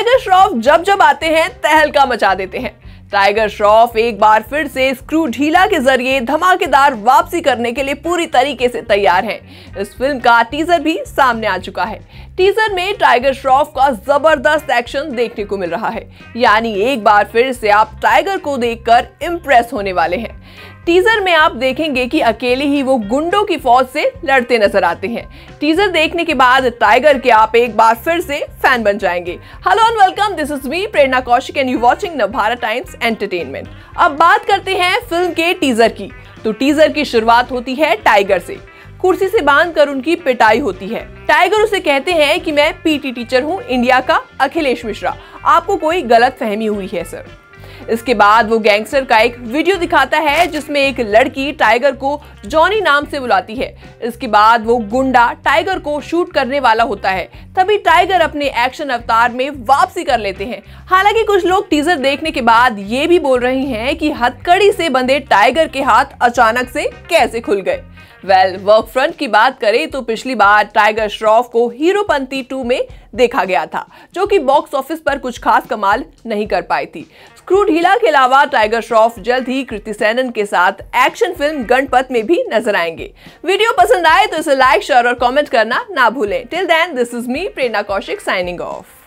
Tiger Shroff जब जब आते हैं तहलका मचा देते हैं। टाइगर श्रॉफ एक बार फिर से स्क्रू ढीला के जरिए धमाकेदार वापसी करने के लिए पूरी तरीके से तैयार हैं। इस फिल्म का टीजर भी सामने आ चुका है। टीजर में टाइगर श्रॉफ का जबरदस्त एक्शन देखने को मिल रहा है, यानी एक बार फिर से आप टाइगर को देखकर इम्प्रेस होने वाले हैं। टीजर में आप देखेंगे कि अकेले ही वो गुंडों की फौज से लड़ते नजर आते हैं। टीजर देखने के बाद टाइगर के आप एक बार फिर से फैन बन जाएंगे। Hello and welcome, this is me Prerna Kaushik and you watching Navbharat Times entertainment. अब बात करते हैं फिल्म के टीजर की। तो टीजर की शुरुआत होती है टाइगर से। कुर्सी से बांधकर उनकी पिटाई होती है। टाइगर उसे कहते हैं कि मैं पीटी टीचर हूं इंडिया का अखिलेश मिश्रा, आपको कोई गलत फहमी हुई है सर। इसके बाद वो गैंगस्टर का एक वीडियो दिखाता है जिसमें एक लड़की टाइगर को जॉनी नाम से बुलाती है। इसके बाद वो गुंडा टाइगर को शूट करने वाला होता है, तभी टाइगर अपने एक्शन अवतार में वापसी कर लेते हैं। हालांकि कुछ लोग टीजर देखने के बाद ये भी बोल रहे हैं कि हथकड़ी से बंधे टाइगर के हाथ अचानक से कैसे खुल गए। वर्क फ्रंट की बात करें तो पिछली बार टाइगर श्रॉफ को हीरोपंती 2 में देखा गया था, जो कि बॉक्स ऑफिस पर कुछ खास कमाल नहीं कर पाई थी। स्क्रू ढीला के अलावा टाइगर श्रॉफ जल्द ही कृति सेनन के साथ एक्शन फिल्म गणपत में भी नजर आएंगे। वीडियो पसंद आए तो इसे लाइक, शेयर और कमेंट करना ना भूलें। Till then, this is me Prerna Kaushik signing of.